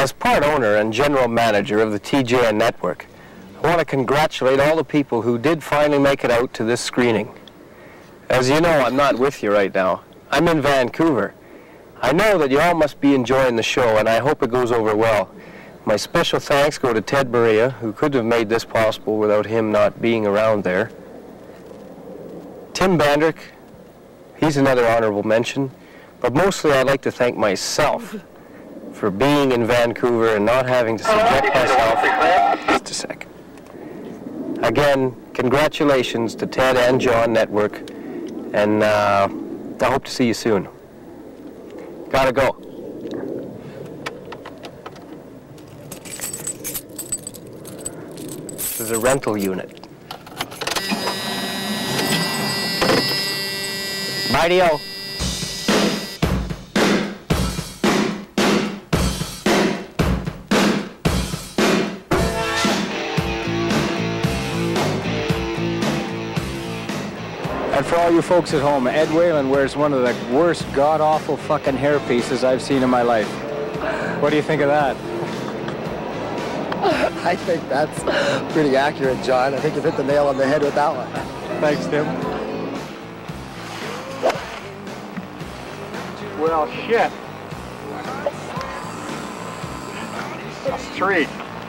As part owner and general manager of the TJN network, I want to congratulate all the people who did finally make it out to this screening. As you know, I'm not with you right now. I'm in Vancouver. I know that you all must be enjoying the show, and I hope it goes over well. My special thanks go to Ted Maria, who couldn't have made this possible without him not being around there. Tim Bandrick, he's another honorable mention, but mostly I'd like to thank myself for being in Vancouver and not having to subject myself. Just a sec. Again, congratulations to Ted and John Network, and I hope to see you soon. Gotta go. This is a rental unit. Bye-dio. And for all you folks at home, Ed Whalen wears one of the worst god-awful fucking hairpieces I've seen in my life. What do you think of that? I think that's pretty accurate, John. I think you've hit the nail on the head with that one. Thanks, Tim. Well, shit. That's 3.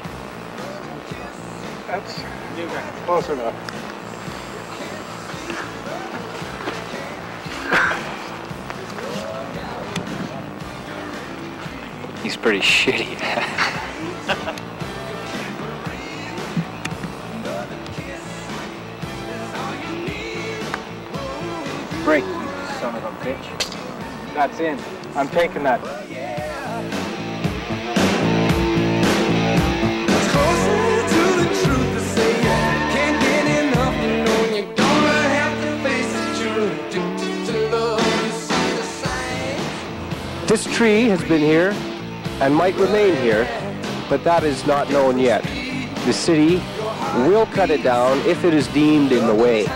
That's close enough. He's pretty shitty. Break, you son of a bitch. That's in. I'm taking that. This tree has been here and might remain here, but that is not known yet. The city will cut it down if it is deemed in the way.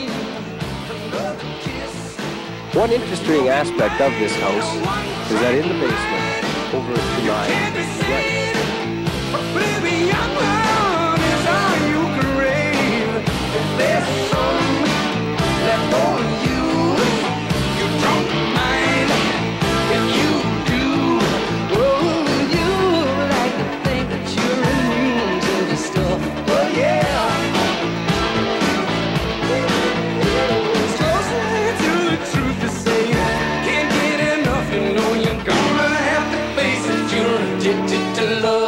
One interesting aspect of this house is that in the basement, over to my right, To love.